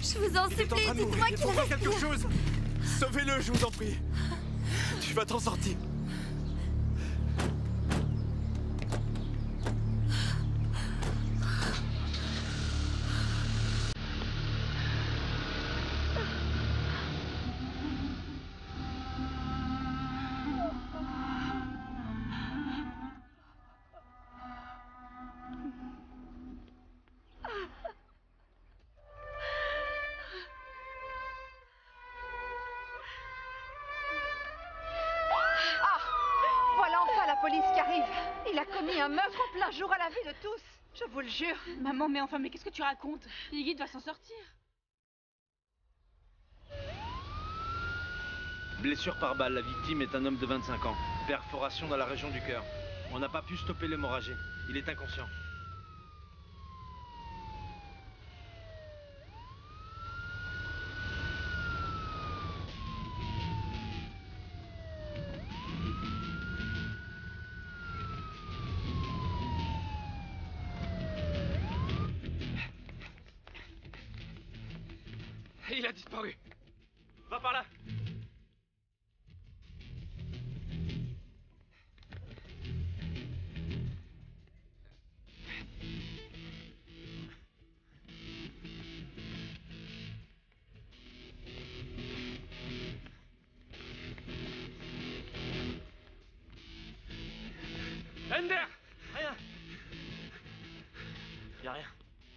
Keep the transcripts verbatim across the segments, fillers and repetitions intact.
Je vous en supplie, dites-moi qu'il faut faire quelque respire. chose. Sauvez-le, je vous en prie. Tu vas t'en sortir. Il a commis un meurtre en plein jour à la vue de tous. Je vous le jure. Maman, mais enfin, mais qu'est-ce que tu racontes? Iggy va s'en sortir. Blessure par balle, la victime est un homme de vingt-cinq ans. Perforation dans la région du cœur. On n'a pas pu stopper l'hémorragie. Il est inconscient. Il a disparu. Va par là. Ender! Rien. Y a rien.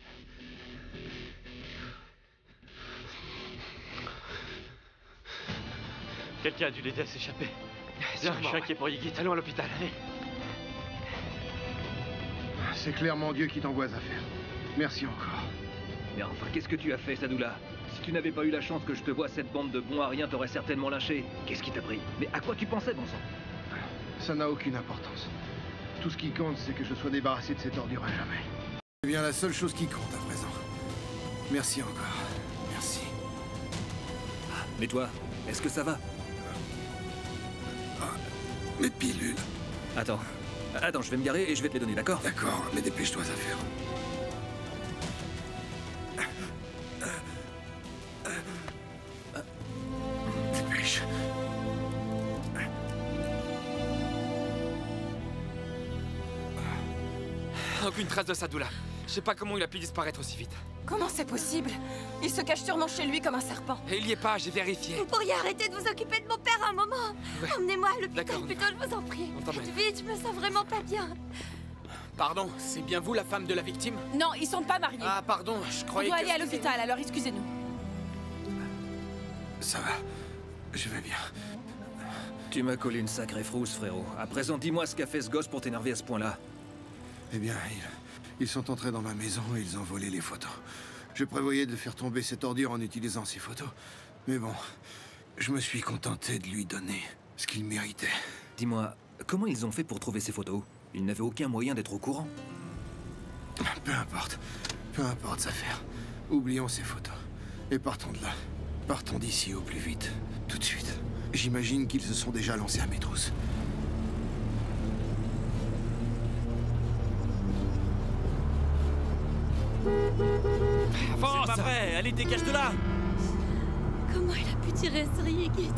Quelqu'un a dû l'aider à s'échapper. Viens, je suis inquiet pour Yigit. Allons à l'hôpital, allez. C'est clairement Dieu qui t'envoie à faire. Merci encore. Mais enfin, qu'est-ce que tu as fait, Sadula? Si tu n'avais pas eu la chance que je te voie, cette bande de bons à rien t'aurait certainement lynché. Qu'est-ce qui t'a pris? Mais à quoi tu pensais, bon sang? Ça n'a aucune importance. Tout ce qui compte, c'est que je sois débarrassé de cette ordure à jamais. C'est bien la seule chose qui compte à présent. Merci encore. Merci. Mais toi, est-ce que ça va? Mes pilules. Attends. Attends, je vais me garer et je vais te les donner, d'accord? D'accord, mais dépêche-toi à faire. Dépêche. Aucune trace de Sadula. Je sais pas comment il a pu disparaître aussi vite. Comment c'est possible? Il se cache sûrement chez lui comme un serpent. Et il y est pas, j'ai vérifié. Vous pourriez arrêter de vous occuper de mon père un moment. Ouais. Emmenez-moi à l'hôpital D'accord, on y plutôt, je vous en prie. On t'emmène. Vite, vite, je me sens vraiment pas bien. Pardon, c'est bien vous la femme de la victime? Non, ils sont pas mariés. Ah, pardon, je On croyais doit que... aller à l'hôpital, alors excusez-nous. Ça va. Je vais bien. Tu m'as collé une sacrée frousse, frérot. À présent, dis-moi ce qu'a fait ce gosse pour t'énerver à ce point-là. Eh bien, ils, ils sont entrés dans ma maison et ils ont volé les photos. Je prévoyais de faire tomber cette ordure en utilisant ces photos. Mais bon, je me suis contenté de lui donner ce qu'il méritait. Dis-moi, comment ils ont fait pour trouver ces photos? Ils n'avaient aucun moyen d'être au courant. Peu importe. Peu importe, ça faire. Oublions ces photos. Et partons de là. Partons d'ici au plus vite. Tout de suite. J'imagine qu'ils se sont déjà lancés à mes trousses. C'est pas vrai. Allez, dégage de là. Comment il a pu tirer ce Yigit?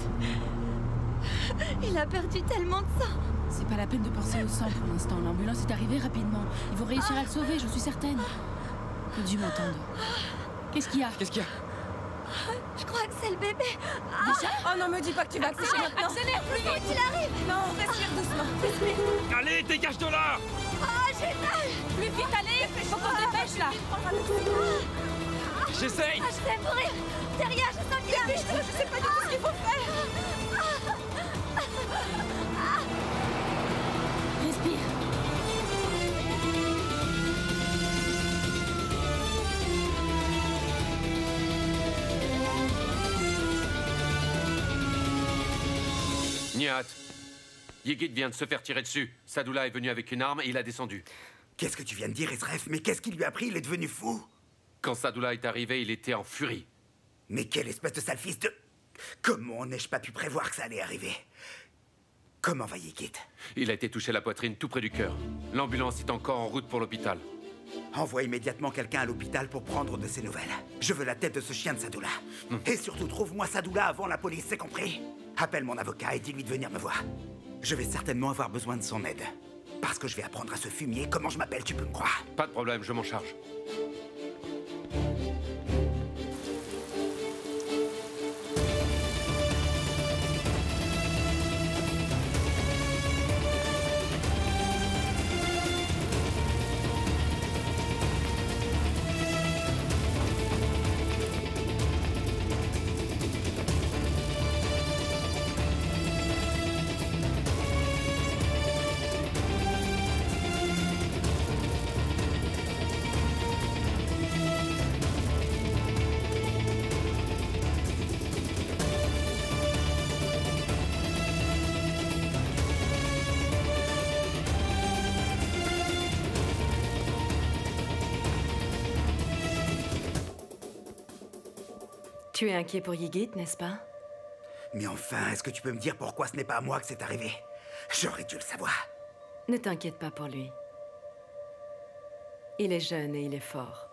Il a perdu tellement de sang. C'est pas la peine de penser au sang pour l'instant. L'ambulance est arrivée rapidement. Ils vont réussir à le sauver, j'en suis certaine. Que Dieu m'entende. Qu'est-ce qu'il y a? Qu'est-ce qu'il y a? Je crois que c'est le bébé. Déjà? Oh non, me dis pas que tu vas accoucher maintenant. Accélère plus vite! Il arrive. Non, respire doucement. Respire. Allez, dégage de là. Ah, j'ai mal. Plus vite, allez! Faut qu'on se dépêche là! J'essaye. Ah, je vais mourir. Derrière, je sens qu'il y a... Dépêche-toi, je sais pas du tout ce qu'il faut faire. Respire! Nihat. Yigit vient de se faire tirer dessus. Sadula est venu avec une arme et il a descendu. Qu'est-ce que tu viens de dire, Ezref? Mais qu'est-ce qui lui a pris? Il est devenu fou. Quand Sadula est arrivé, il était en furie. Mais quelle espèce de sale fils de... Comment n'ai-je pas pu prévoir que ça allait arriver? Comment va Yigit? Il a été touché à la poitrine tout près du cœur. L'ambulance est encore en route pour l'hôpital. Envoie immédiatement quelqu'un à l'hôpital pour prendre de ses nouvelles. Je veux la tête de ce chien de Sadullah. Mmh. Et surtout, trouve-moi Sadullah avant la police, c'est compris? Appelle mon avocat et dis-lui de venir me voir. Je vais certainement avoir besoin de son aide. Parce que je vais apprendre à ce fumier comment je m'appelle, tu peux me croire? Pas de problème, je m'en charge. Tu es inquiet pour Yigit, n'est-ce pas? Mais enfin, est-ce que tu peux me dire pourquoi ce n'est pas à moi que c'est arrivé? J'aurais dû le savoir. Ne t'inquiète pas pour lui. Il est jeune et il est fort.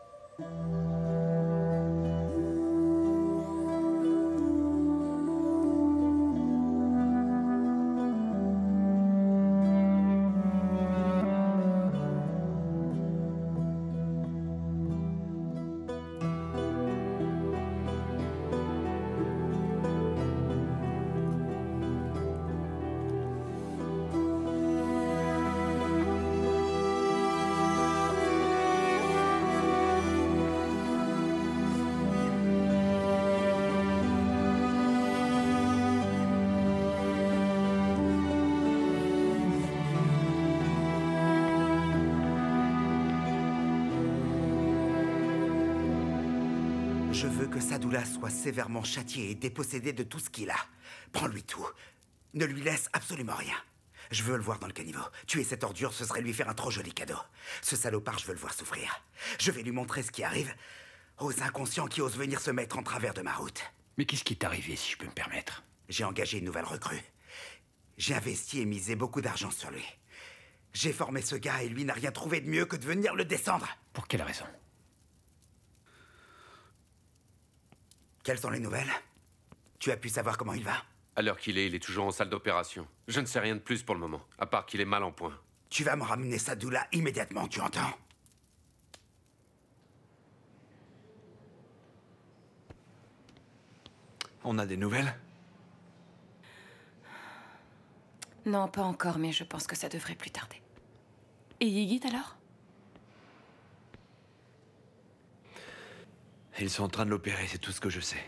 Je veux que Sadullah soit sévèrement châtié et dépossédé de tout ce qu'il a. Prends-lui tout. Ne lui laisse absolument rien. Je veux le voir dans le caniveau. Tuer cette ordure, ce serait lui faire un trop joli cadeau. Ce salopard, je veux le voir souffrir. Je vais lui montrer ce qui arrive aux inconscients qui osent venir se mettre en travers de ma route. Mais qu'est-ce qui est arrivé, si je peux me permettre? J'ai engagé une nouvelle recrue. J'ai investi et misé beaucoup d'argent sur lui. J'ai formé ce gars et lui n'a rien trouvé de mieux que de venir le descendre. Pour quelle raison? Quelles sont les nouvelles? Tu as pu savoir comment il va? À l'heure qu'il est, il est toujours en salle d'opération. Je ne sais rien de plus pour le moment, à part qu'il est mal en point. Tu vas me ramener Sadullah immédiatement, tu entends? On a des nouvelles? Non, pas encore, mais je pense que ça devrait plus tarder. Et Yigit alors? Ils sont en train de l'opérer, c'est tout ce que je sais.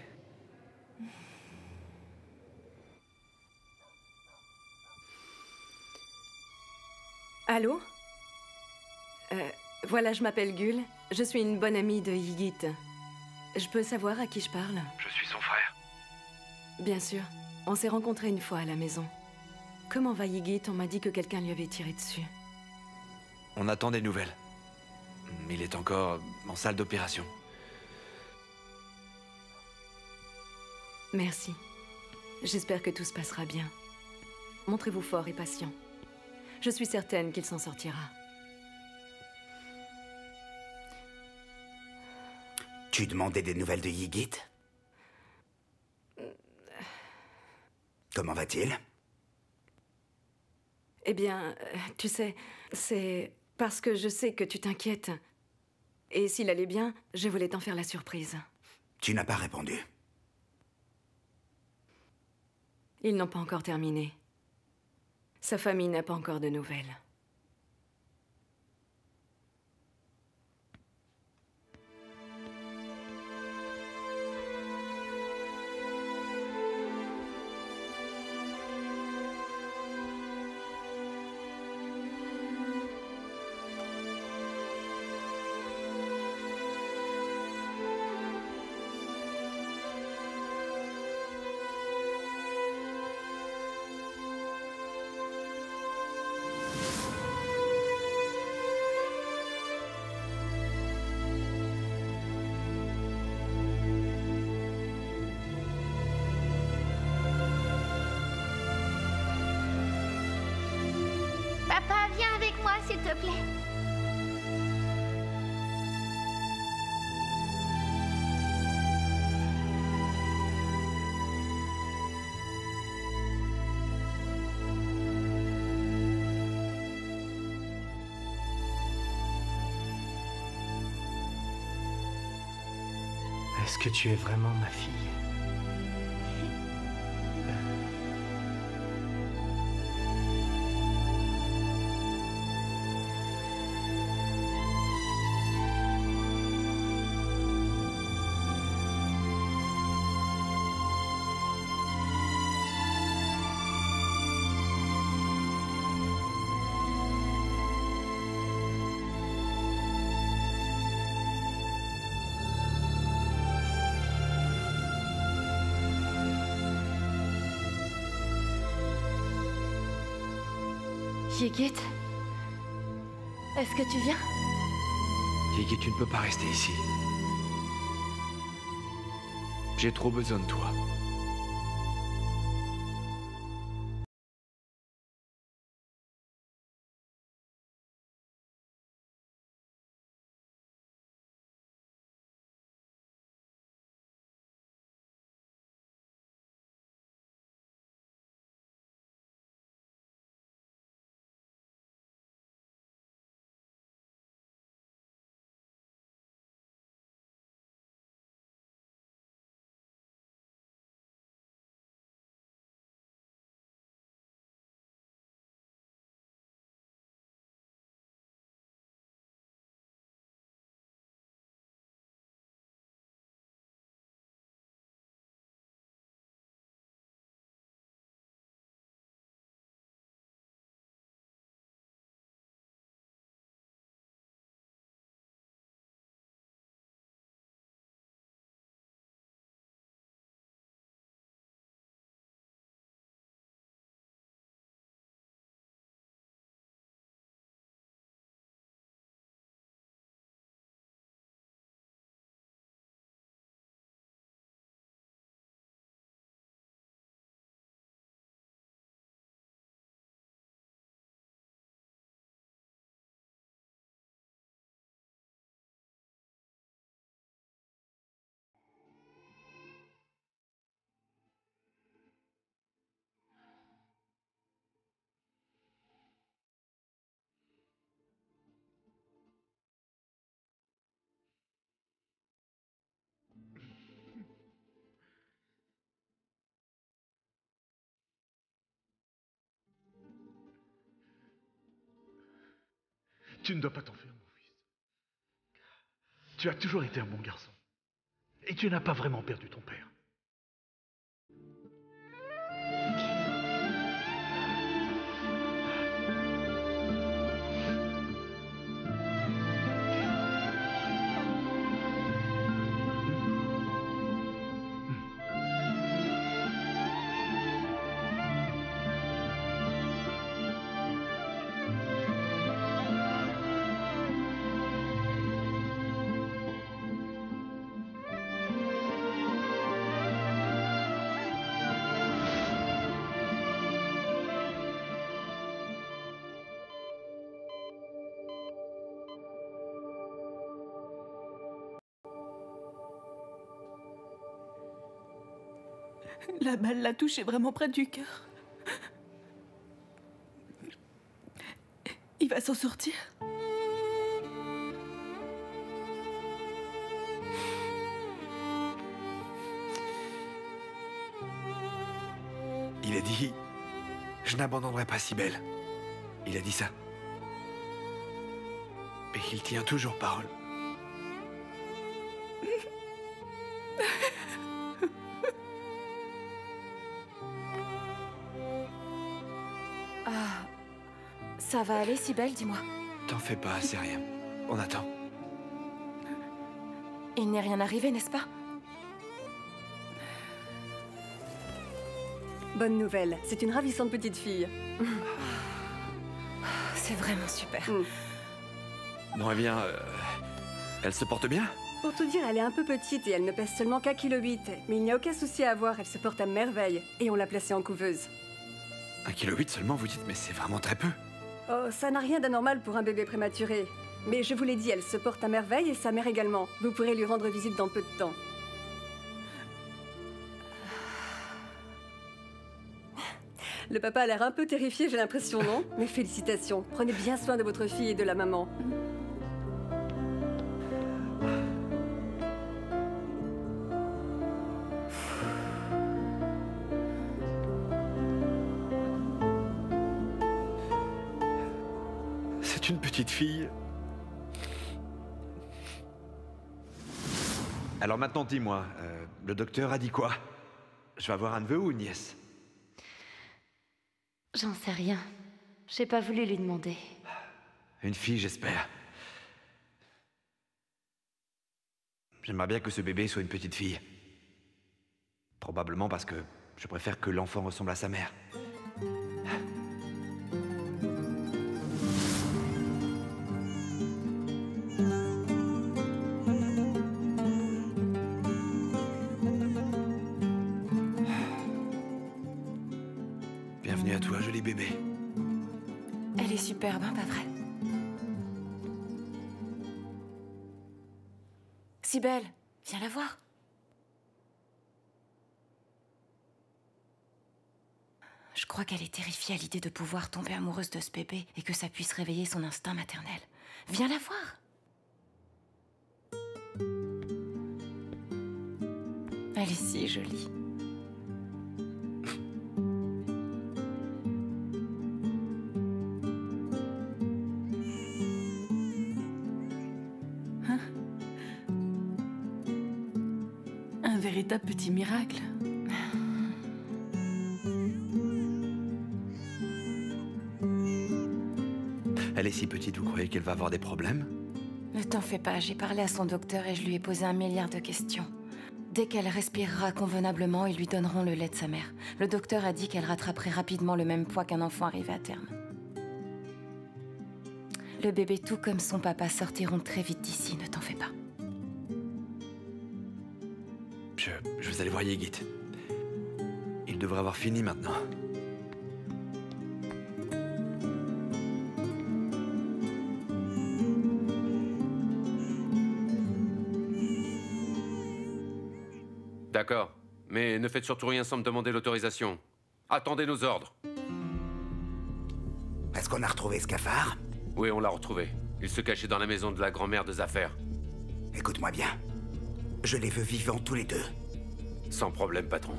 Allô? euh, Voilà, je m'appelle Gul. Je suis une bonne amie de Yigit. Je peux savoir à qui je parle? Je suis son frère. Bien sûr. On s'est rencontrés une fois à la maison. Comment va Yigit? On m'a dit que quelqu'un lui avait tiré dessus. On attend des nouvelles. Il est encore en salle d'opération. Merci. J'espère que tout se passera bien. Montrez-vous fort et patient. Je suis certaine qu'il s'en sortira. Tu demandais des nouvelles de Yigit? Comment va-t-il? Eh bien, euh, tu sais, c'est parce que je sais que tu t'inquiètes. Et s'il allait bien, je voulais t'en faire la surprise. Tu n'as pas répondu. Ils n'ont pas encore terminé. Sa famille n'a pas encore de nouvelles. Papa, viens avec moi, s'il te plaît. Est-ce que tu es vraiment ma fille? Yigit, est-ce que tu viens? Yigit, tu ne peux pas rester ici. J'ai trop besoin de toi. Tu ne dois pas t'en faire, mon fils. Tu as toujours été un bon garçon. Et tu n'as pas vraiment perdu ton père. La balle l'a touché vraiment près du cœur. Il va s'en sortir. Il a dit... Je n'abandonnerai pas Cybèle. Il a dit ça. Et il tient toujours parole. Ah... Ça va aller, Cybèle, dis-moi. T'en fais pas, c'est rien. On attend. Il n'est rien arrivé, n'est-ce pas? Bonne nouvelle, c'est une ravissante petite fille. C'est vraiment super. Mm. Bon, eh bien... euh, Elle se porte bien? Pour tout dire, elle est un peu petite et elle ne pèse seulement qu'un kilo huit. Mais il n'y a aucun souci à avoir, elle se porte à merveille. Et on l'a placée en couveuse. un virgule huit kilo seulement, vous dites? Mais c'est vraiment très peu. Oh, ça n'a rien d'anormal pour un bébé prématuré. Mais je vous l'ai dit, elle se porte à merveille et sa mère également. Vous pourrez lui rendre visite dans peu de temps. Le papa a l'air un peu terrifié, j'ai l'impression, non? Mais félicitations. Prenez bien soin de votre fille et de la maman. petite fille. Alors maintenant, dis-moi, euh, le docteur a dit quoi? Je vais avoir un neveu ou une nièce? J'en sais rien. J'ai pas voulu lui demander. Une fille, j'espère. J'aimerais bien que ce bébé soit une petite fille. Probablement parce que je préfère que l'enfant ressemble à sa mère. Bienvenue à toi, joli bébé. Elle est superbe, hein, pas vrai? Si belle, viens la voir. Je crois qu'elle est terrifiée à l'idée de pouvoir tomber amoureuse de ce bébé et que ça puisse réveiller son instinct maternel. Viens la voir. Elle est si jolie. Hein? Un véritable petit miracle. Elle est si petite, vous croyez qu'elle va avoir des problèmes? Ne t'en fais pas, j'ai parlé à son docteur et je lui ai posé un milliard de questions. Dès qu'elle respirera convenablement, ils lui donneront le lait de sa mère. Le docteur a dit qu'elle rattraperait rapidement le même poids qu'un enfant arrivé à terme. Le bébé, tout comme son papa, sortiront très vite d'ici, ne t'en fais pas. Je, je vais aller voir Yigit. Il devrait avoir fini maintenant. D'accord, mais ne faites surtout rien sans me demander l'autorisation. Attendez nos ordres. Est-ce qu'on a retrouvé ce cafard? Oui, on l'a retrouvé. Il se cachait dans la maison de la grand-mère de Zaffer. Écoute-moi bien. Je les veux vivants tous les deux. Sans problème, patron.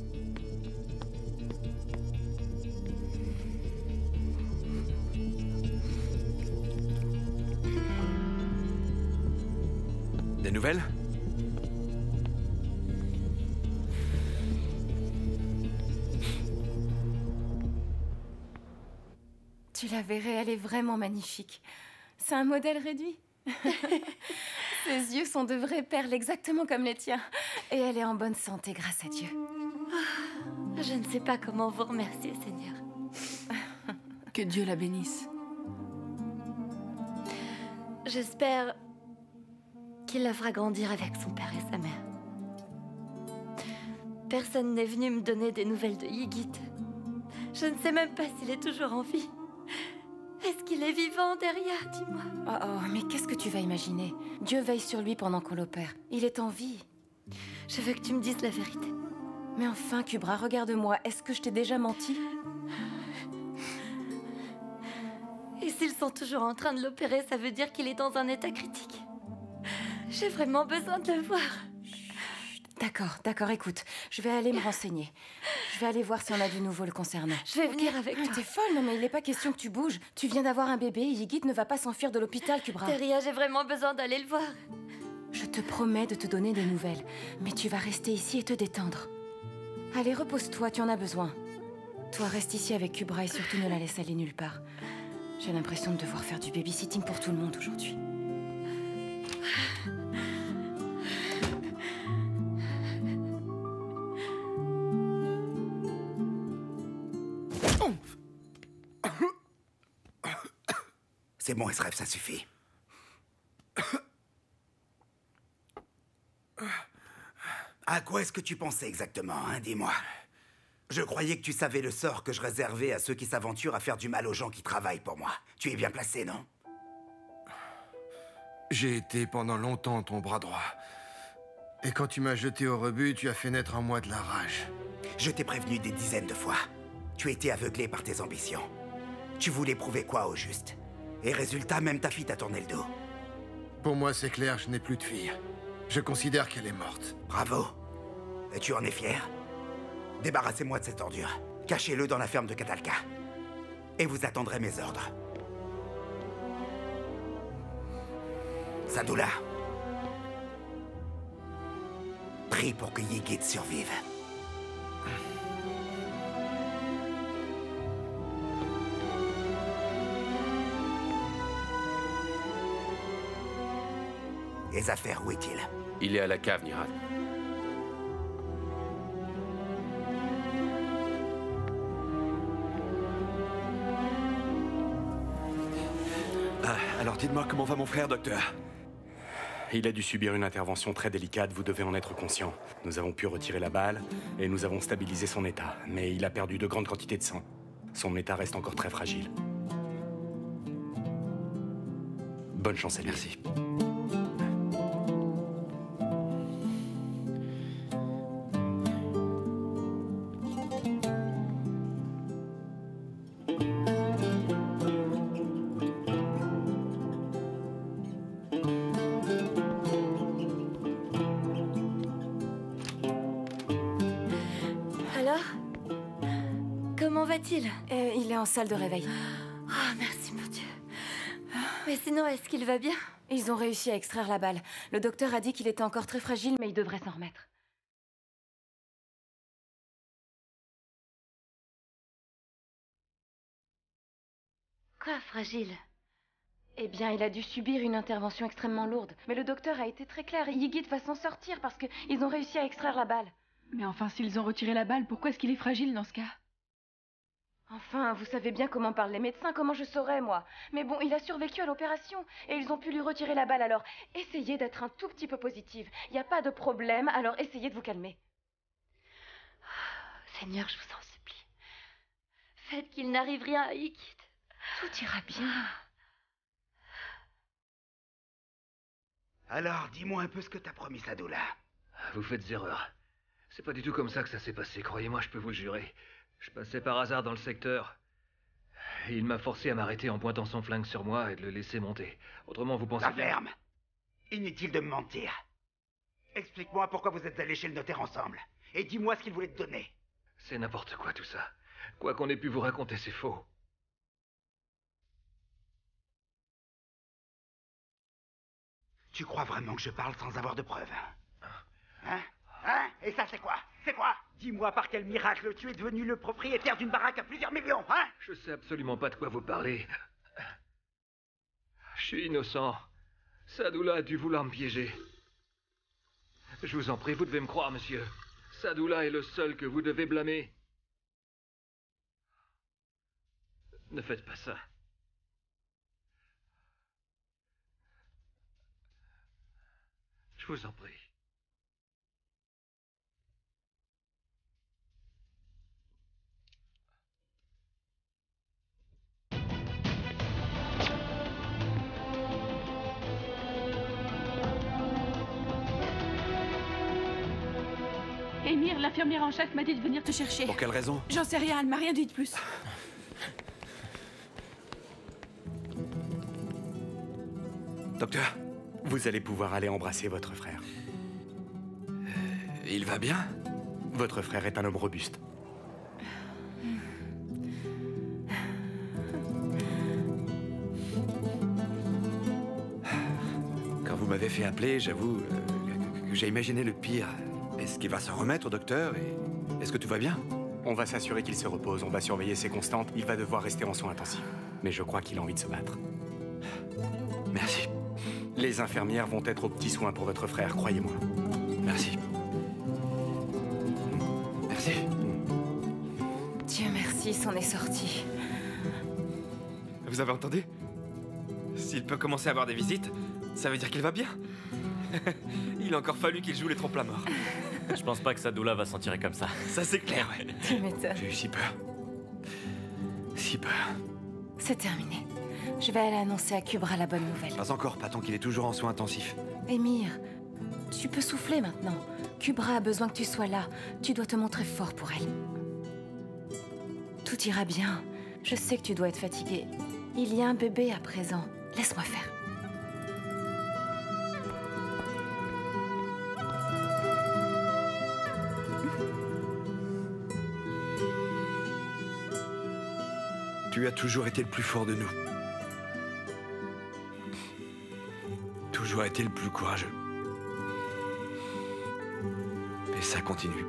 Des nouvelles? Tu la verrais, elle est vraiment magnifique. C'est un modèle réduit. Ses yeux sont de vraies perles, exactement comme les tiens. Et elle est en bonne santé, grâce à Dieu. Je ne sais pas comment vous remercier, Seigneur. Que Dieu la bénisse. J'espère qu'il la fera grandir avec son père et sa mère. Personne n'est venu me donner des nouvelles de Yigit. Je ne sais même pas s'il est toujours en vie. Est-ce qu'il est vivant derrière, dis-moi? Oh oh, mais qu'est-ce que tu vas imaginer? Dieu veille sur lui pendant qu'on l'opère. Il est en vie. Je veux que tu me dises la vérité. Mais enfin, Kubra, regarde-moi. Est-ce que je t'ai déjà menti? Et s'ils sont toujours en train de l'opérer, ça veut dire qu'il est dans un état critique. J'ai vraiment besoin de le voir. D'accord, d'accord, écoute. Je vais aller me renseigner. Je vais aller voir si on a du nouveau le concernant. Je vais venir avec ah, toi. T'es folle, non mais il n'est pas question que tu bouges. Tu viens d'avoir un bébé, Yigit ne va pas s'enfuir de l'hôpital, Kubra. Teria, j'ai vraiment besoin d'aller le voir. Je te promets de te donner des nouvelles. Mais tu vas rester ici et te détendre. Allez, repose-toi, tu en as besoin. Toi, reste ici avec Kubra et surtout ne la laisse aller nulle part. J'ai l'impression de devoir faire du babysitting pour tout le monde aujourd'hui. C'est bon, Esref, ça suffit. À quoi est-ce que tu pensais exactement, hein, dis-moi? Je croyais que tu savais le sort que je réservais à ceux qui s'aventurent à faire du mal aux gens qui travaillent pour moi. Tu es bien placé, non? J'ai été pendant longtemps ton bras droit. Et quand tu m'as jeté au rebut, tu as fait naître en moi de la rage. Je t'ai prévenu des dizaines de fois. Tu étais aveuglé par tes ambitions. Tu voulais prouver quoi au juste? Et résultat, même ta fille t'a tourné le dos. Pour moi, c'est clair, je n'ai plus de fille. Je considère qu'elle est morte. Bravo. Et tu en es fier? Débarrassez-moi de cette ordure. Cachez-le dans la ferme de Katalka. Et vous attendrez mes ordres. Sadula. Prie pour que Yigit survive. Et Zafer, où est-il? Il est à la cave, Nirad. Ah, alors dites-moi comment va mon frère, docteur? Il a dû subir une intervention très délicate, vous devez en être conscient. Nous avons pu retirer la balle et nous avons stabilisé son état. Mais il a perdu de grandes quantités de sang. Son état reste encore très fragile. Bonne chance à lui. Merci. Alors? Comment va-t-il? euh, Il est en salle de réveil. Oh, merci mon Dieu. Mais sinon, est-ce qu'il va bien? Ils ont réussi à extraire la balle. Le docteur a dit qu'il était encore très fragile, mais il devrait s'en remettre. Quoi, fragile? Eh bien, il a dû subir une intervention extrêmement lourde. Mais le docteur a été très clair. Yigit va s'en sortir parce qu'ils ont réussi à extraire la balle. Mais enfin, s'ils ont retiré la balle, pourquoi est-ce qu'il est fragile dans ce cas? Enfin, vous savez bien comment parlent les médecins, comment je saurais, moi. Mais bon, il a survécu à l'opération et ils ont pu lui retirer la balle, alors essayez d'être un tout petit peu positive. Il n'y a pas de problème, alors essayez de vous calmer. Oh, Seigneur, je vous en supplie. Faites qu'il n'arrive rien à Yigit. Tout ira bien. Alors, dis-moi un peu ce que t'as promis, Sadula. Vous faites erreur. C'est pas du tout comme ça que ça s'est passé, croyez-moi, je peux vous le jurer. Je passais par hasard dans le secteur. Et il m'a forcé à m'arrêter en pointant son flingue sur moi et de le laisser monter. Autrement, vous pensez... La ferme. Inutile de me mentir. Explique-moi pourquoi vous êtes allés chez le notaire ensemble. Et dis-moi ce qu'il voulait te donner. C'est n'importe quoi tout ça. Quoi qu'on ait pu vous raconter, c'est faux. Tu crois vraiment que je parle sans avoir de preuves? Hein? Hein? Et ça, c'est quoi? C'est quoi? Dis-moi par quel miracle tu es devenu le propriétaire d'une baraque à plusieurs millions, hein? Je sais absolument pas de quoi vous parlez. Je suis innocent. Sadula a dû vouloir me piéger. Je vous en prie, vous devez me croire, monsieur. Sadula est le seul que vous devez blâmer. Ne faites pas ça. Je vous en prie. Émir, l'infirmière en chef m'a dit de venir te chercher. Pour quelle raison? J'en sais rien, elle m'a rien dit de plus. Docteur, vous allez pouvoir aller embrasser votre frère. Euh, il va bien? Votre frère est un homme robuste. Quand vous m'avez fait appeler, j'avoue euh, que j'ai imaginé le pire. Est-ce qu'il va se remettre, docteur? Et est-ce que tout va bien? On va s'assurer qu'il se repose, on va surveiller ses constantes. Il va devoir rester en soins intensifs. Mais je crois qu'il a envie de se battre. Merci. Les infirmières vont être aux petits soins pour votre frère, croyez-moi. Merci. Merci. Dieu merci, s'en est sorti. Vous avez entendu? S'il peut commencer à avoir des visites, ça veut dire qu'il va bien. Il a encore fallu qu'il joue les trompe-la mort. Je pense pas que Sadula va s'en tirer comme ça. Ça c'est clair, ouais. Tu m'étonnes. J'ai eu si peur. Si peur. C'est terminé. Je vais aller annoncer à Kubra la bonne nouvelle. Pas encore, pas tant qu'il est toujours en soins intensifs. Émir, tu peux souffler maintenant. Kubra a besoin que tu sois là. Tu dois te montrer fort pour elle. Tout ira bien. Je sais que tu dois être fatigué. Il y a un bébé à présent. Laisse-moi faire. Tu as toujours été le plus fort de nous. toujours été le plus courageux. Et ça continue.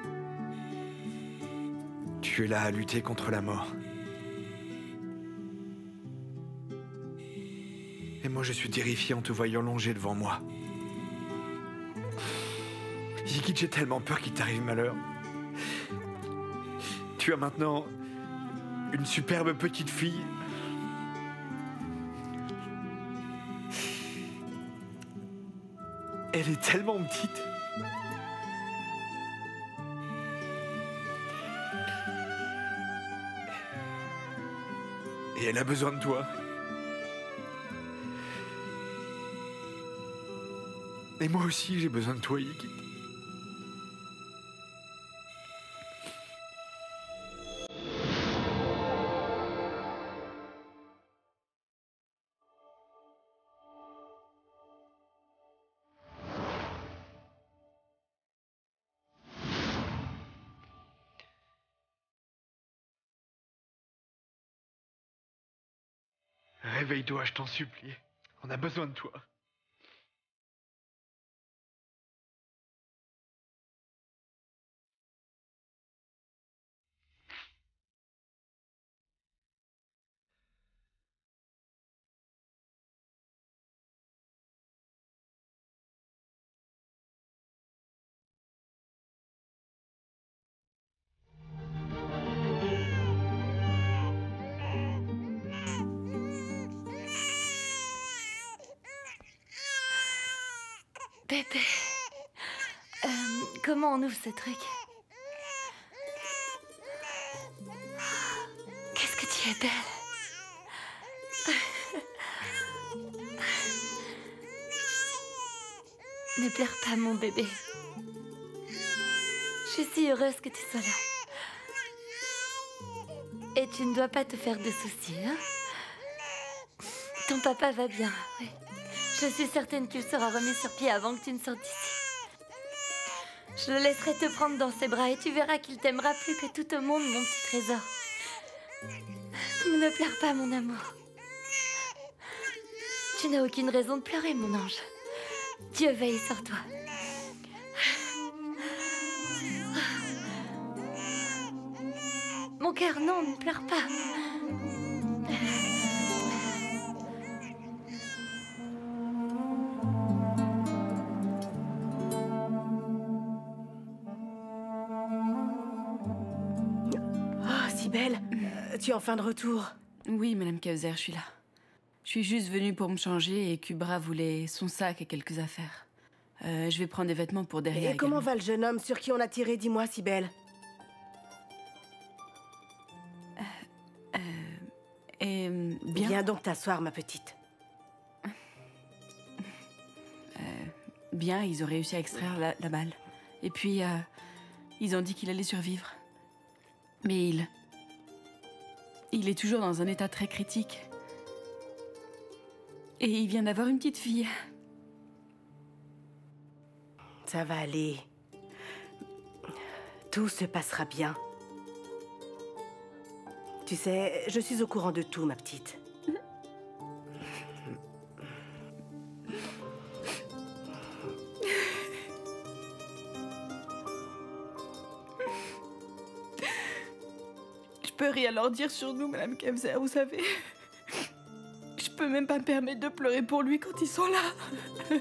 Tu es là à lutter contre la mort. Et moi, je suis terrifié en te voyant longer devant moi. Yigit, j'ai tellement peur qu'il t'arrive malheur. Tu as maintenant une superbe petite fille. Elle est tellement petite. Et elle a besoin de toi. Et moi aussi, j'ai besoin de toi, Yigit. Réveille-toi, je t'en supplie. On a besoin de toi. Bébé. Euh, comment on ouvre ce truc? Qu'est-ce que tu es belle. Ne pleure pas, mon bébé. Je suis si heureuse que tu sois là. Et tu ne dois pas te faire de soucis, hein? Ton papa va bien, oui. Je suis certaine qu'il sera remis sur pied avant que tu ne sortes d'ici. Je le laisserai te prendre dans ses bras et tu verras qu'il t'aimera plus que tout au monde, mon petit trésor. Ne pleure pas, mon amour. Tu n'as aucune raison de pleurer, mon ange. Dieu veille sur toi. Mon cœur, non, ne pleure pas. Belle, euh, tu es enfin de retour. Oui, Madame Kaiser, je suis là. Je suis juste venue pour me changer et Kubra voulait son sac et quelques affaires. Euh, je vais prendre des vêtements pour derrière. Et comment va le jeune homme sur qui on a tiré? Dis-moi, Sibelle. Euh, euh, et bien. Viens donc t'asseoir, ma petite. Euh, bien, ils ont réussi à extraire la, la balle. Et puis, euh, ils ont dit qu'il allait survivre. Mais il... Il est toujours dans un état très critique. Et il vient d'avoir une petite fille. Ça va aller. Tout se passera bien. Tu sais, je suis au courant de tout, ma petite. Je peux rien leur dire sur nous, Madame Kaiser, vous savez. Je peux même pas me permettre de pleurer pour lui quand ils sont là.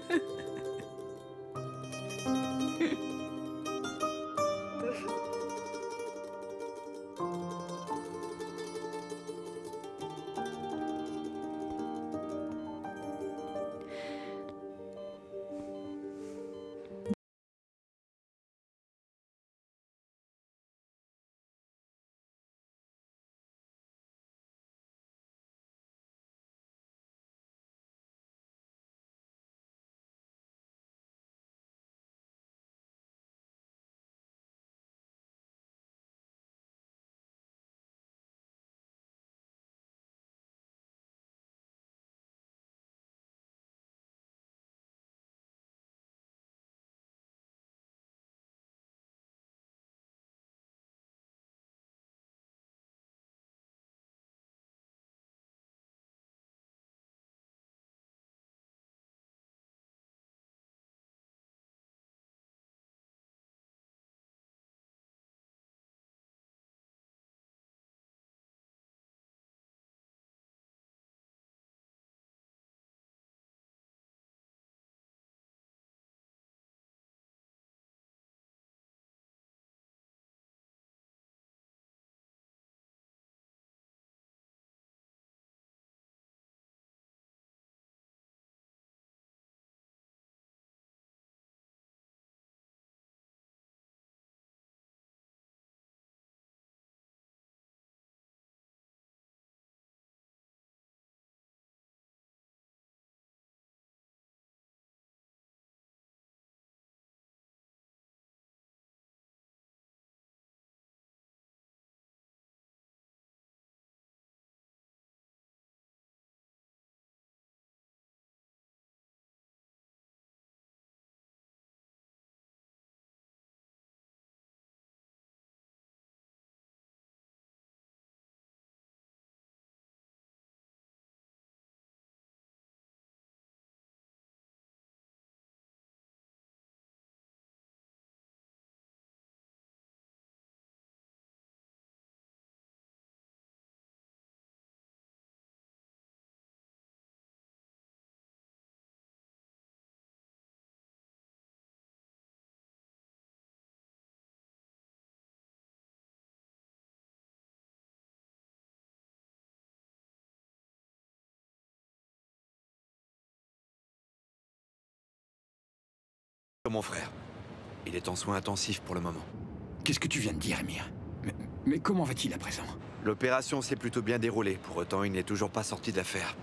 comme mon frère. Il est en soins intensifs pour le moment. Qu'est-ce que tu viens de dire, Emir? mais, mais comment va-t-il à présent? L'opération s'est plutôt bien déroulée. Pour autant, il n'est toujours pas sorti de l'affaire.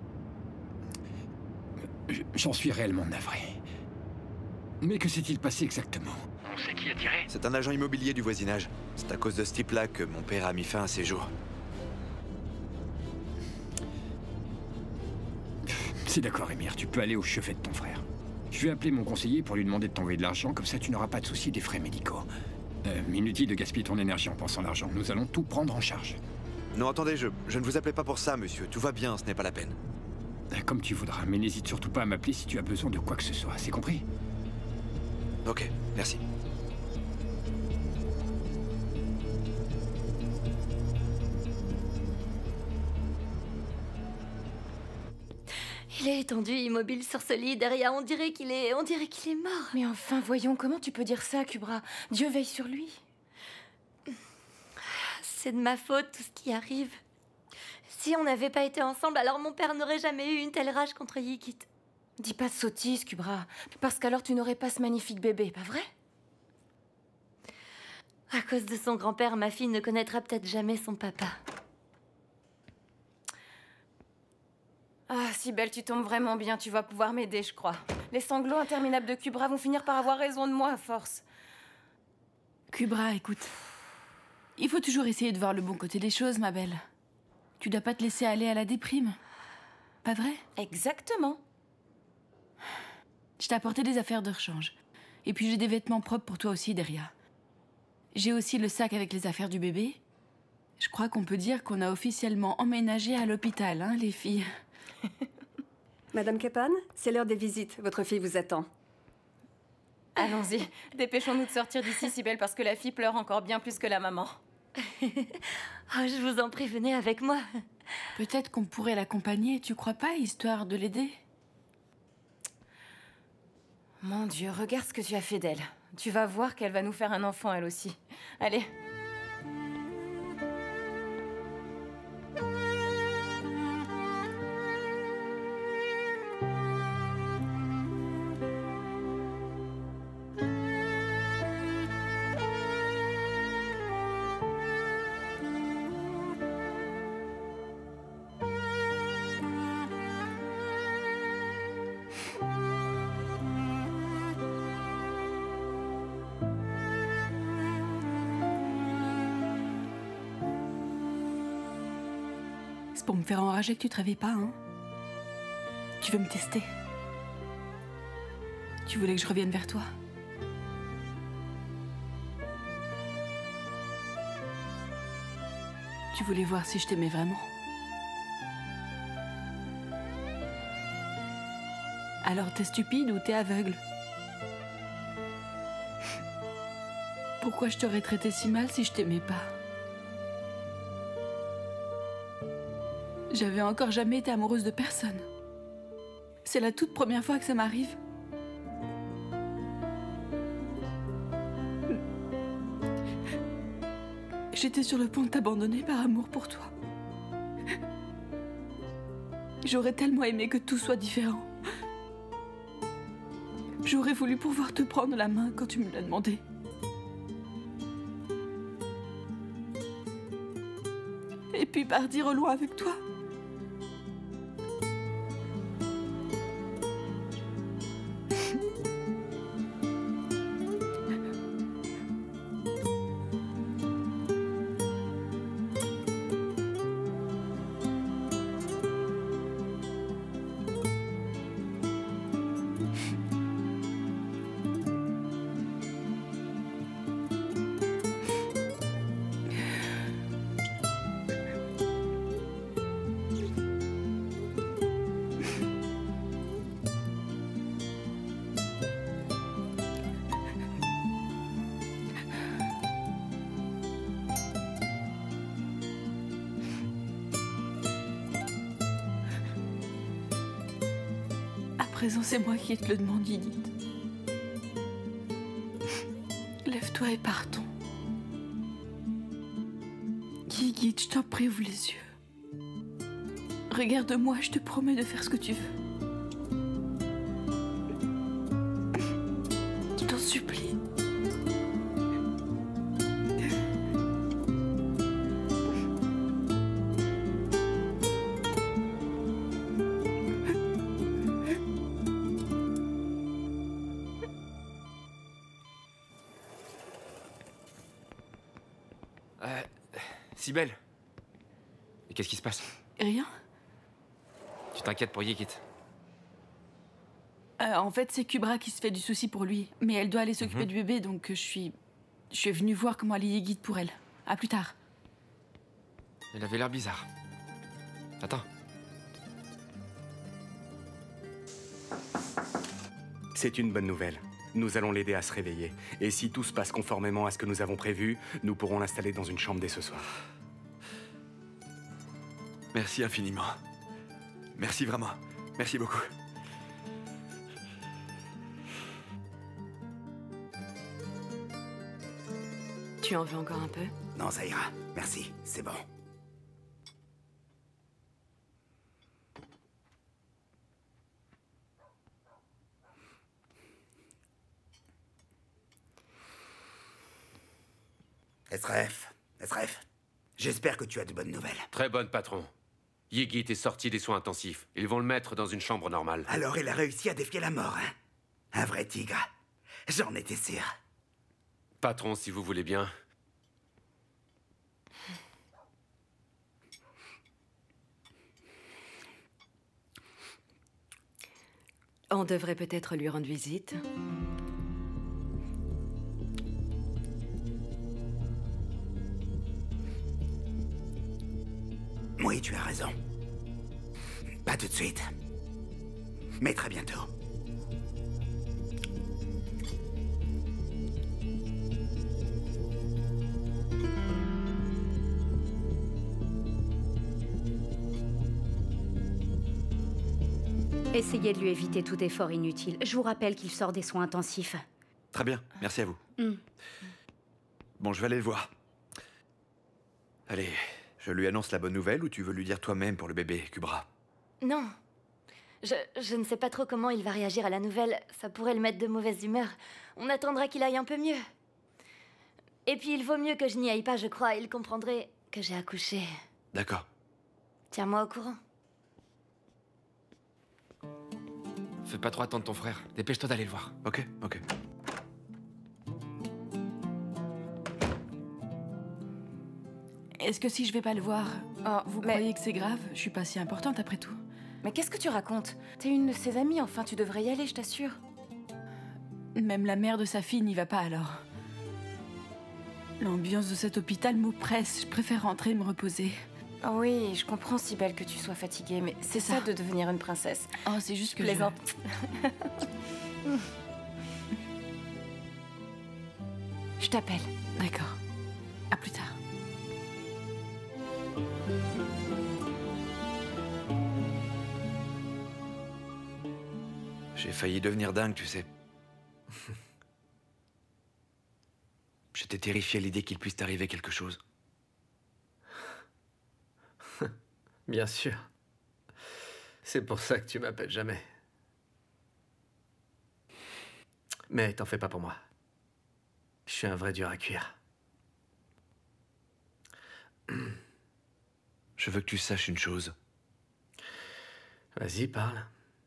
J'en suis réellement navré. Mais que s'est-il passé exactement? On sait qui a tiré? C'est un agent immobilier du voisinage. C'est à cause de ce type-là que mon père a mis fin à ses jours. C'est d'accord, Emir, tu peux aller au chevet de ton frère. Je vais appeler mon conseiller pour lui demander de t'envoyer de l'argent, comme ça tu n'auras pas de soucis des frais médicaux. Euh, inutile de gaspiller ton énergie en pensant l'argent, nous allons tout prendre en charge. Non, attendez, je, je ne vous appelais pas pour ça, monsieur. Tout va bien, ce n'est pas la peine. Comme tu voudras, mais n'hésite surtout pas à m'appeler si tu as besoin de quoi que ce soit, c'est compris? Ok, merci. Il est étendu, immobile sur ce lit, derrière, on dirait qu'il est... on dirait qu'il est mort. Mais enfin, voyons, comment tu peux dire ça, Kubra? Dieu veille sur lui. C'est de ma faute, tout ce qui arrive. Si on n'avait pas été ensemble, alors mon père n'aurait jamais eu une telle rage contre Yigit. Dis pas de sottise, Kubra. Parce qu'alors tu n'aurais pas ce magnifique bébé, pas vrai? À cause de son grand-père, ma fille ne connaîtra peut-être jamais son papa. Ah, si belle, tu tombes vraiment bien, tu vas pouvoir m'aider, je crois. Les sanglots interminables de Kubra vont finir par avoir raison de moi à force. Kubra, écoute. Il faut toujours essayer de voir le bon côté des choses, ma belle. Tu dois pas te laisser aller à la déprime. Pas vrai? Exactement. Je t'ai apporté des affaires de rechange. Et puis j'ai des vêtements propres pour toi aussi, Deria. J'ai aussi le sac avec les affaires du bébé. Je crois qu'on peut dire qu'on a officiellement emménagé à l'hôpital, hein, les filles. Madame Kepan, c'est l'heure des visites. Votre fille vous attend. Allons-y. Dépêchons-nous de sortir d'ici, si belle, parce que la fille pleure encore bien plus que la maman. Oh, je vous en prie, venez avec moi. Peut-être qu'on pourrait l'accompagner, tu crois pas, histoire de l'aider? Mon Dieu, regarde ce que tu as fait d'elle. Tu vas voir qu'elle va nous faire un enfant, elle aussi. Allez. C'est pour me faire enrager que tu te réveilles pas, hein? Tu veux me tester? Tu voulais que je revienne vers toi? Tu voulais voir si je t'aimais vraiment? Alors t'es stupide ou t'es aveugle? Pourquoi je t'aurais traité si mal si je t'aimais pas? J'avais encore jamais été amoureuse de personne. C'est la toute première fois que ça m'arrive. J'étais sur le point de t'abandonner par amour pour toi. J'aurais tellement aimé que tout soit différent. J'aurais voulu pouvoir te prendre la main quand tu me l'as demandé. Et puis partir au loin avec toi. À présent, c'est moi qui te le demande, Yigit. Lève-toi et partons. Yigit, je t'en prie, ouvre les yeux. Regarde-moi, je te promets de faire ce que tu veux. supplie. Euh... Sibel. Mais qu'est-ce qui se passe? Rien. Tu t'inquiètes pour Yigit? Euh, en fait, c'est Kubra qui se fait du souci pour lui. Mais elle doit aller s'occuper Mhm. du bébé, donc euh, je suis... Je suis venue voir comment aller Yigit pour elle. À plus tard. Elle avait l'air bizarre. Attends. C'est une bonne nouvelle. Nous allons l'aider à se réveiller. Et si tout se passe conformément à ce que nous avons prévu, nous pourrons l'installer dans une chambre dès ce soir. Merci infiniment. Merci vraiment. Merci beaucoup. Tu en veux encore un peu? Non, ça ira. Merci, c'est bon. S R F, S R F, j'espère que tu as de bonnes nouvelles. Très bonne, patron. Yigit est sorti des soins intensifs. Ils vont le mettre dans une chambre normale. Alors il a réussi à défier la mort, hein? Un vrai tigre. J'en étais sûr. Patron, si vous voulez bien. On devrait peut-être lui rendre visite. Oui, tu as raison. Pas tout de suite. Mais très bientôt. Essayez de lui éviter tout effort inutile. Je vous rappelle qu'il sort des soins intensifs. Très bien, merci à vous. Hmm. Bon, je vais aller le voir. Allez, je lui annonce la bonne nouvelle ou tu veux lui dire toi-même pour le bébé, Kubra? Non. Je, je ne sais pas trop comment il va réagir à la nouvelle. Ça pourrait le mettre de mauvaise humeur. On attendra qu'il aille un peu mieux. Et puis il vaut mieux que je n'y aille pas, je crois. Il comprendrait que j'ai accouché. D'accord. Tiens-moi au courant. Fais pas trop attendre ton frère. Dépêche-toi d'aller le voir. Ok, ok. Est-ce que si je vais pas le voir, oh, vous croyez que c'est grave? Je suis pas si importante après tout. Mais qu'est-ce que tu racontes? T'es une de ses amies, enfin, tu devrais y aller, je t'assure. Même la mère de sa fille n'y va pas alors. L'ambiance de cet hôpital m'oppresse. Je préfère rentrer et me reposer. Oh oui, je comprends, si belle que tu sois fatiguée, mais c'est ça de devenir une princesse. Oh, c'est juste que plaisante. je... Je t'appelle. D'accord. À plus tard. J'ai failli devenir dingue, tu sais. J'étais terrifié à l'idée qu'il puisse t'arriver quelque chose. Bien sûr. C'est pour ça que tu m'appelles jamais. Mais t'en fais pas pour moi. Je suis un vrai dur à cuire. Je veux que tu saches une chose. Vas-y, parle.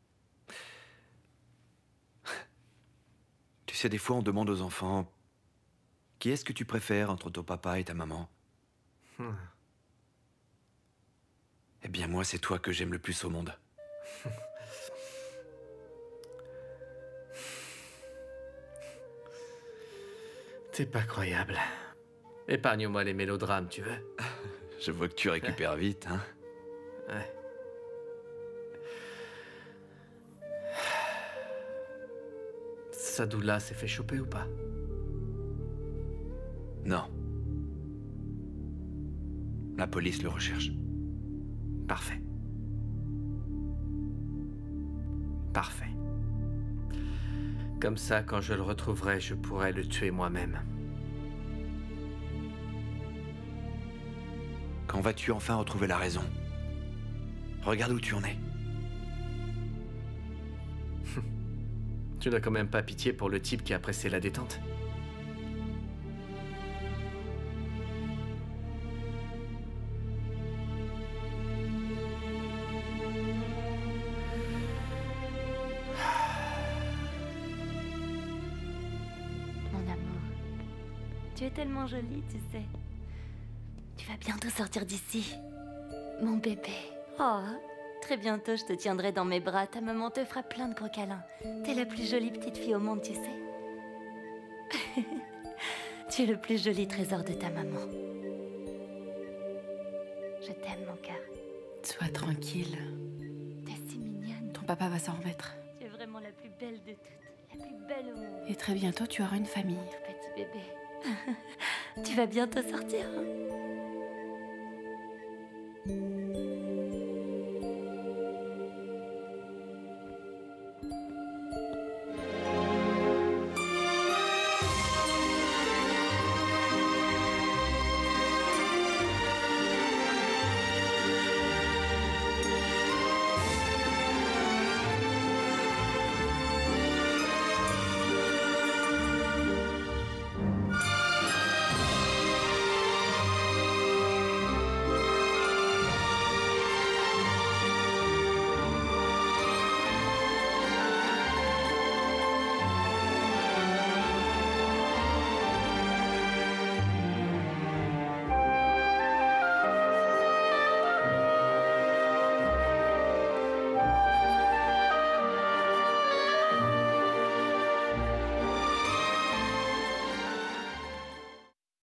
Tu sais, des fois, on demande aux enfants qui est-ce que tu préfères entre ton papa et ta maman? Hmm. Eh bien, moi, c'est toi que j'aime le plus au monde. T'es pas croyable. Épargne-moi les mélodrames, tu veux? Je vois que tu récupères vite, hein? Ouais. Sadoula s'est fait choper ou pas? Non. La police le recherche. Parfait. Parfait. Comme ça, quand je le retrouverai, je pourrai le tuer moi-même. Quand vas-tu enfin retrouver la raison? Regarde où tu en es. Tu n'as quand même pas pitié pour le type qui a pressé la détente? Mon amour, tu es tellement jolie, tu sais. Tu vas bientôt sortir d'ici. Mon bébé. Oh, très bientôt, je te tiendrai dans mes bras. Ta maman te fera plein de gros câlins. T'es la plus jolie petite fille au monde, tu sais. Tu es le plus joli trésor de ta maman. Je t'aime, mon cœur. Sois tranquille. T'es si mignonne. Ton papa va s'en remettre. Tu es vraiment la plus belle de toutes. La plus belle au monde. Et très bientôt, tu auras une famille. Petit bébé. Tu vas bientôt sortir, hein?